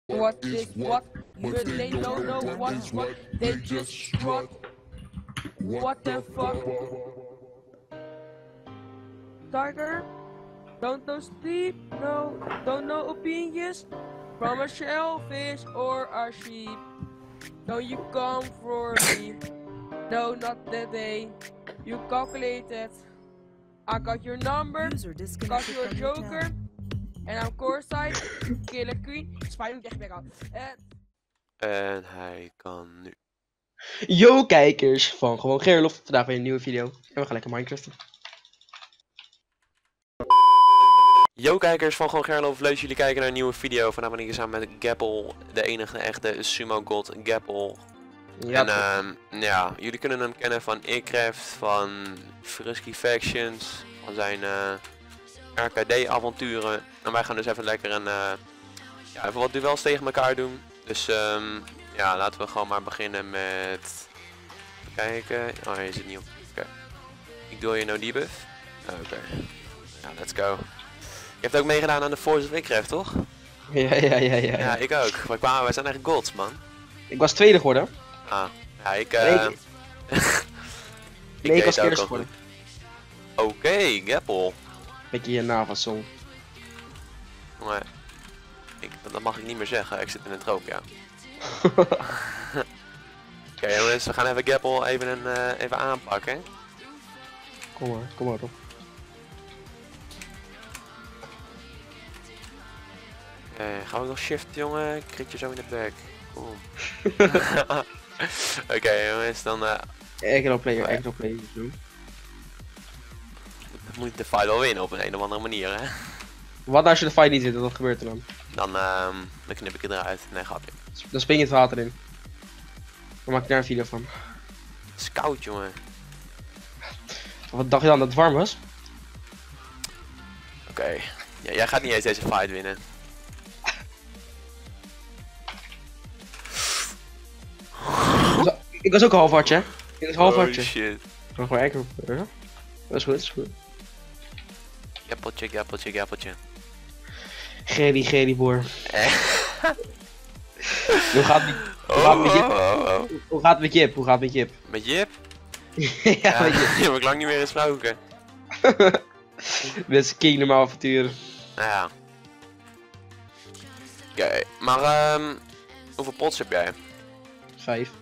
What is what? But they don't know what's what. They just shrug. What the fuck? Tiger? Don't know sleep? No. Don't know opinions? From a shellfish or a sheep? Don't you come for me? No, not that day. You calculated. I got your number, got your joker, and I'm courtside, killer queen, spijt echt weg. En hij kan nu. Yo kijkers van Gewoon Gerlof, vandaag weer een nieuwe video. En we gaan lekker Minecraften. Yo kijkers van Gewoon Gerlof, leuk dat jullie kijken naar een nieuwe video. Vandaag ben ik hier samen met Gappel, de enige echte sumo god Gappel. Ja, En ja, jullie kunnen hem kennen van Icraft, van Frisky Factions, van zijn RKD avonturen. En wij gaan dus even lekker ja, even wat duels tegen elkaar doen. Dus ja, laten we gewoon maar beginnen met... Even kijken. Oh, hier is het niet op. Oké. Ik doe je no debuff. Oké. Ja, let's go. Je hebt ook meegedaan aan de Force of Icraft, toch? ja. Ja, ik ook. Wij zijn echt gods, man. Ik was tweede geworden. Ah, ja, ik Nee, ik was deed ook eerst al geworden. goed. Oké, Gappel. Beetje je Nava-song. Maar dat mag ik niet meer zeggen, ik zit in een troop, ja. Oké, jongens, we gaan even Gappel even aanpakken. Kom maar op. Gaan we nog shift, jongen? Ik krik je zo in de bek. Cool. Oké, jongens, dan Echo player doen. moet ik de fight wel winnen op een of andere manier, hè? Wat als je de fight niet zit, wat gebeurt er dan? Dan knip ik het eruit. Nee, grapje. Dan spring je het water in. Dan maak ik daar een video van. Het is koud, jongen. Wat dacht je dan, dat het warm was? Oké. Ja, jij gaat niet eens deze fight winnen. Ik was ook een half hartje, hè? Ik was een half hartje. Shit. Ik kan gewoon Echo player. Dat is goed, Gappeltje. Geri boer. Hoe gaat het met Jip? Met Jip? Ja, met Jip. Die heb ik lang niet meer gesproken. Dit is King normaal avonturen. Nou ja. Oké, maar hoeveel pots heb jij? 5.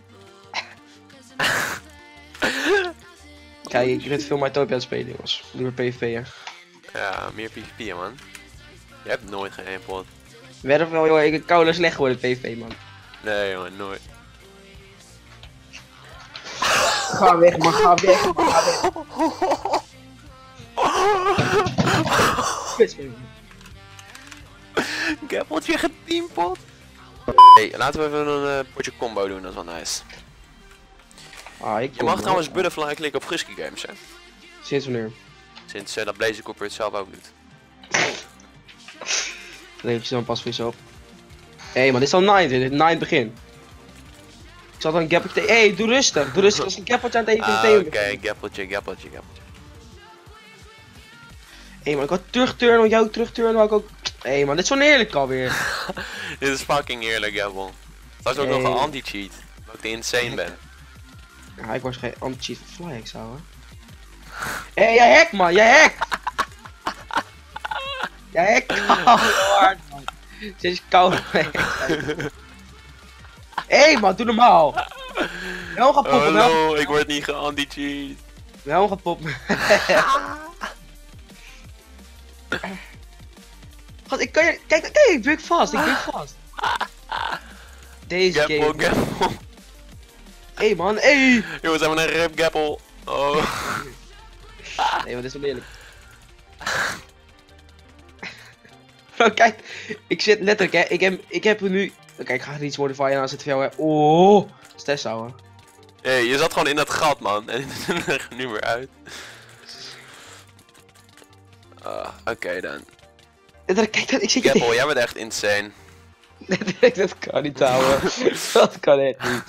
Kijk, ik red veel Mytopia aan het spelen, jongens. Doe maar PvP, hè. Ja, meer PvP, man. Je hebt nooit geen één pot. Werd wel, joh, ik ben koude slecht geworden in PvP, man. Nee, jongen, nooit. Ga weg, man, ga weg. Gappeltje geteampot. Hey, laten we even een potje combo doen, dat is wel nice. Je mag trouwens Butterfly klikken op Frisky Games, hè? Sinds wanneer? Sinds dat Blaze Cooper het zelf ook doet. Leventje dan pas voor jezelf. Hé, man, dit is al 9 begin. Ik zat een gappeltje. Hé, doe rustig. Ik was een gappeltje aan het even. Oké, gappeltje. Hé, man, ik wou terugturnen, want jou terugturnen wou ik ook. Hé, man, dit is zo eerlijk alweer. Dit is fucking eerlijk, Gappel. Dat is ook nog een anti-cheat. Dat ik te insane ben. Ja, ik was geen anti-cheat van Flyx, ouwe. Hé, jij hack, man, jij hack! Jij hack hard, man. Dit is koud. Hé, man, doe normaal. Wel gaan poppen, no, ik word niet geanti-cheat. Wel gaan poppen. God, ik kan je. Kijk, ik druk vast. Deze game. Gappel. Hé, man, hé! Jongens, hebben we een rip Gappel. Oh. Nee, maar dit is wel eerlijk. Bro, kijk, ik zit letterlijk, hè. Ik heb er nu. Kijk, ik ga er iets modifieren aan zitten voor jou, hè. Oh, stress, ouwe. Hey, je zat gewoon in dat gat, man. En ik leg nu weer uit. Oké dan. Kijk, ik zit Gappel, jij bent echt insane. Dat kan niet, ouwe. Dat kan echt niet.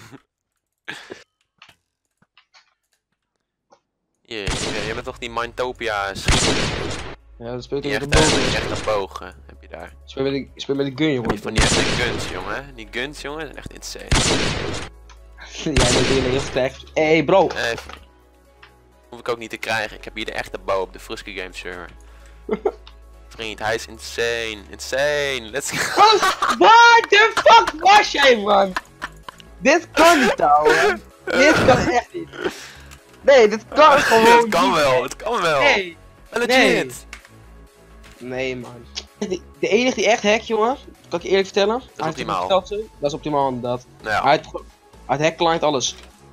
Je bent toch die Mindtopia schieter? Ja, dat speelt Die ook echt de boven. echt een boog heb je daar. Speel met de gun, jongen. Van die echte guns, jongen. Die guns, jongen, zijn echt insane. Jij bent hier heel slecht. Hey, bro. Hoef ik ook niet te krijgen. Ik heb hier de echte bow op de Frusky Game server. Vriend, hij is insane. Insane. Let's go. Waar de fuck was jij, man? Dit kan niet, ouwe. Dit kan echt niet. Nee, dit kan gewoon Het kan niet. wel, het kan wel. Nee. Legit. Nee, man. De enige die echt hackt, jongen, kan ik je eerlijk vertellen. is optimaal. Dat is optimaal, inderdaad. Nou ja, Hij hack client alles.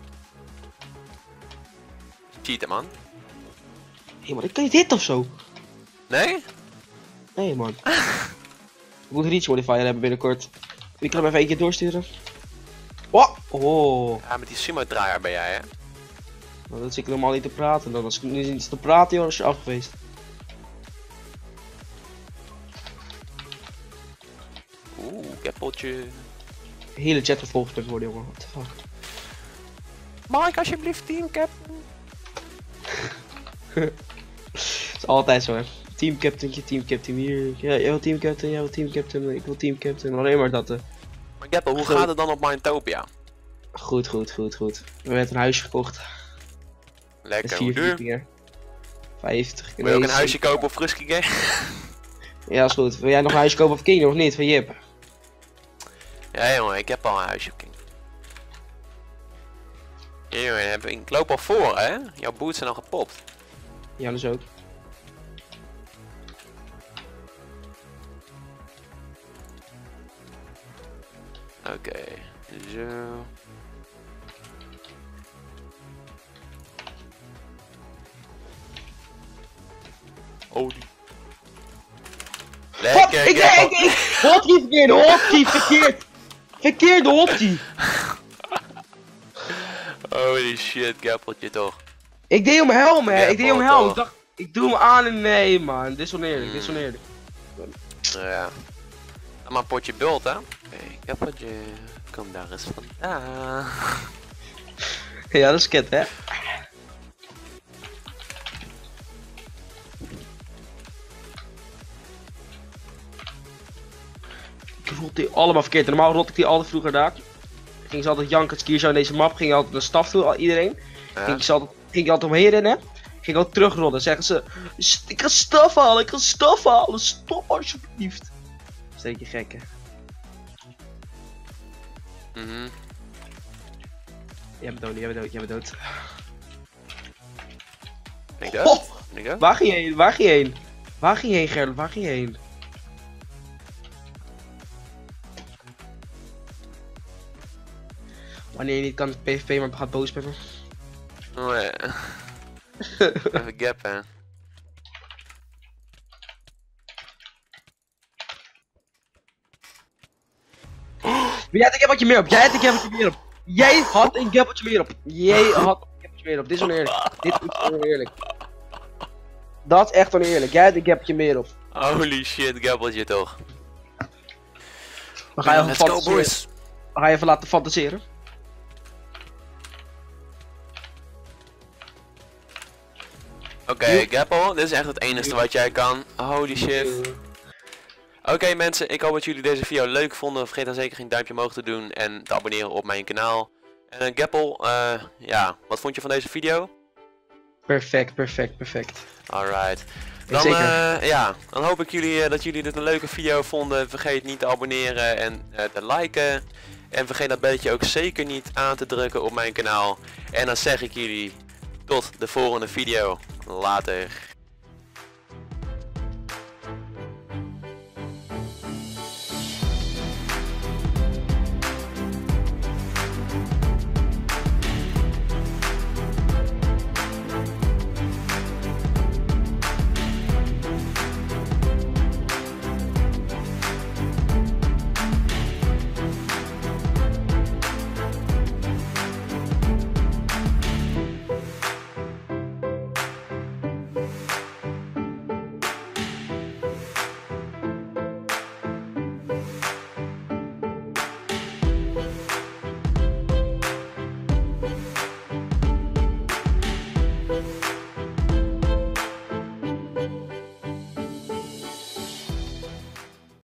cheaten, man. Hé, man, ik kan niet hit of zo. Nee? Nee, man. Ik moet een reach modifier hebben binnenkort. Wie kan hem even één keer doorsturen? Oh. Ja, met die sumo-draaier ben jij, hè? Nou, dat zit ik normaal niet te praten. Dan als ik nu niet te praten, joh, dan is je af geweest. Oeh, keppeltje. Hele chat vervolgd met worden, jongen. What the fuck? Mag ik alsjeblieft teamcap? Dat is altijd zo, hè. Teamcaptain hier. Ja, jij wil teamcaptain, jij wil teamcaptain, ik wil teamcaptain. Alleen maar dat, Maar Geppel, hoe gaat het dan op Mindtopia? Goed. We hebben een huisje gekocht. Lekker, Met hoe 4 duur? verdiepingen. 50. Wil je ook een huisje kopen op Frusky Game? Ja, is goed. Wil jij nog een huisje kopen of King of niet? Van Jip? Ja jongen, ik heb al een huisje op King. Ja jongen, ik loop al voor, hè? Jouw boots zijn al gepopt. Ja, dus ook. Oké, zo. Oh, die. Lekker, Geppel. Hotkey verkeerd! Verkeerde hotkey! Holy shit, Geppeltje toch. Ik deed om helm, hè. Ja, Ik deed om toch. helm. Ik dacht, ik doe hem aan en nee, man. Dit is oneerlijk, Ja. Dan maar een potje bult, hè? Oké, Geppeltje. Kom daar eens vandaan. Ja, dat is ket, hè. Ik rot die allemaal verkeerd. Normaal rot ik die altijd vroeger daar. Ging ze altijd janken als ik hier zo in deze map ging altijd naar staf toe, iedereen. Ja. Ging ik altijd omheen rennen. Ging ook terugrollen. Zeggen ze, ik kan staf halen, stop alsjeblieft. Steek je gekke. Mhm. Jij bent dood. Ben ik dood? Oh! Ben ik dood? Waar ging je heen? Waar ging je heen, Gerlof? Waar ging je heen? Wanneer je niet kan PvP, maar gaat boos met me. Oh ja. Even gap, hè. Jij had een gabbeltje meer op. Jij had een gabbeltje meer op. Dit is oneerlijk. Dit is oneerlijk. Dat is echt oneerlijk. Jij had een gabbeltje meer op. Holy shit, Gabbeltje toch. Dan ga je even Let's go, fantaseren. boys. Dan ga je even laten fantaseren. Oké, Gappel, dit is echt het enige wat jij kan. Holy shit. Oké mensen, ik hoop dat jullie deze video leuk vonden. Vergeet dan zeker geen duimpje omhoog te doen en te abonneren op mijn kanaal. En Gappel, ja, wat vond je van deze video? Perfect. Alright. Dan, Zeker. ja, dan hoop ik dat jullie dit een leuke video vonden. Vergeet niet te abonneren en te liken. En vergeet dat belletje ook zeker niet aan te drukken op mijn kanaal. En dan zeg ik jullie tot de volgende video. Later.